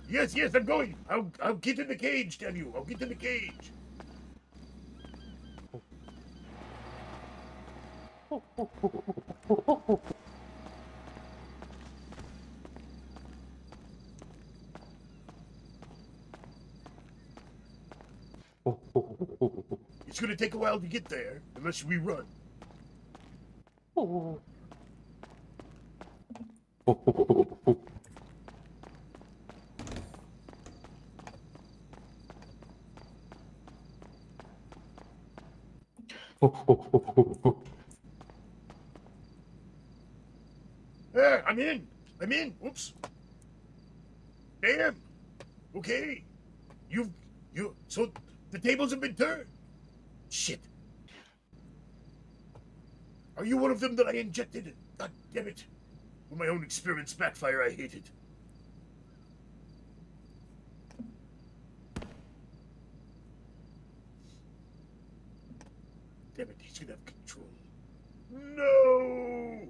Yes, yes, I'm going. I'll get in the cage, damn you. I'll get in the cage. It's gonna take a while to get there, unless we run. I'm in. I'm in. Whoops. Damn. Okay. So the tables have been turned. Shit. Are you one of them that I injected? God damn it. When my own experiments backfire, I hate it. Damn it, he's gonna have control. No!